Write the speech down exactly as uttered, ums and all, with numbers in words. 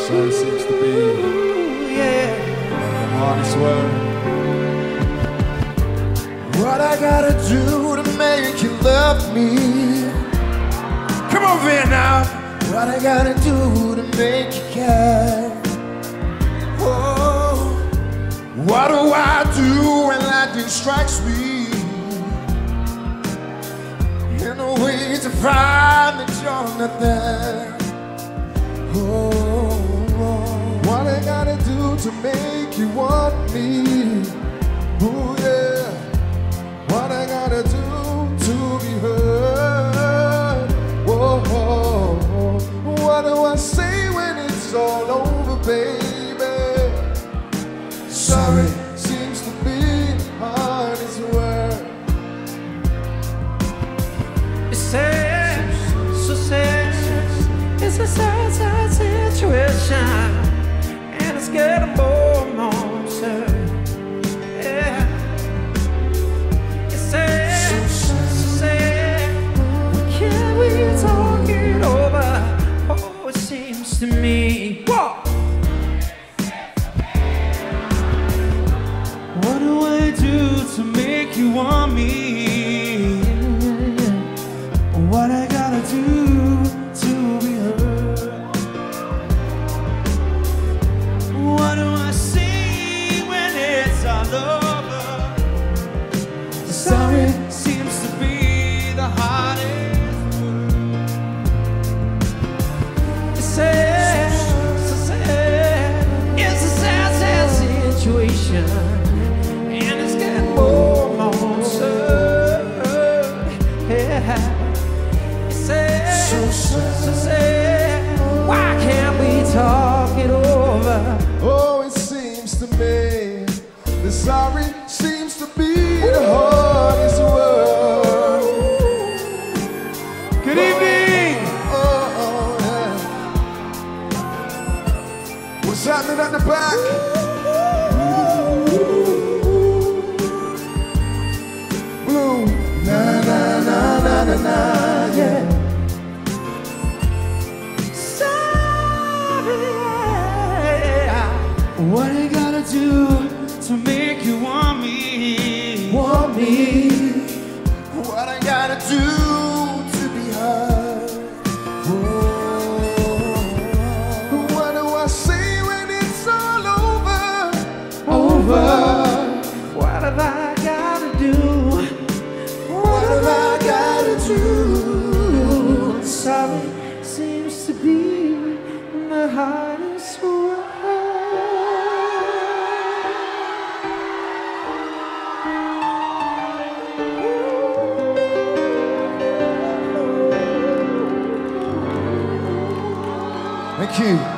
Sorry seems to be Ooh, yeah. the hardest word. What I gotta do to make you love me? Come over here now. What I gotta do to make you care? Oh, what do I do when lightning strikes me? In a way to find that you're not there. Oh, what I gotta do to make you want me? Oh yeah. What I gotta do to be heard? Whoa, whoa, whoa. What do I say when it's all over, baby? Sorry seems to be the hardest word. It's sad, so sad. It's a sad, sad situation, and it's getting more and more absurd. Yeah. It's sad, so sad. Can we talk it over? Oh, it seems to me. Whoa. What do I do to make you want me? What I gotta do to be heard? What do I say when it's all over? Sorry seems to be the hardest word. It's sad, so sad. It's a sad, sad situation, and it's getting more and more absurd. Yeah. So sad, so sad. Why can't we talk it over? Oh, it seems to me that sorry seems to be the hardest word. Good evening. Oh, oh, yeah. What's happening at the back? Blue, na na na na na na, yeah. What I gotta do to make you want me? Want me? What I gotta do to be heard? Oh, what do I say when it's all over? Over. What have I gotta do? What have I gotta do? Sorry seems to be the hardest word. Thank you.